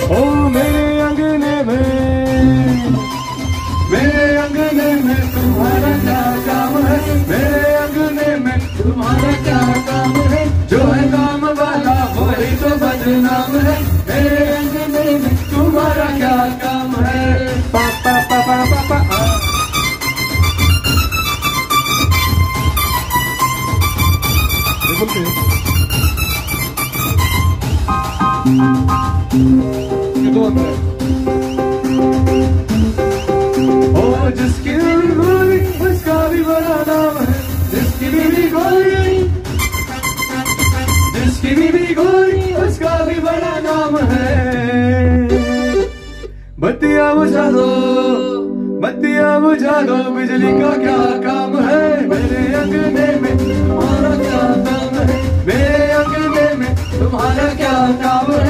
ओ मेरे अंगने में तुम्हारा क्या काम है, मेरे अंगने में तुम्हारा क्या काम है, जो है काम वाला वही तो बदनाम है, मेरे अंगने में तुम्हारा क्या काम है। पापा पापा पापा जिसकी भी गोली उसका भी बड़ा नाम है, जिसकी भी गोली उसका भी बड़ा नाम है। बत्तियां बुझा दो बिजली का क्या काम है, मेरे अंगने में तुम्हारा क्या काम है, मेरे अंगने में तुम्हारा क्या काम है।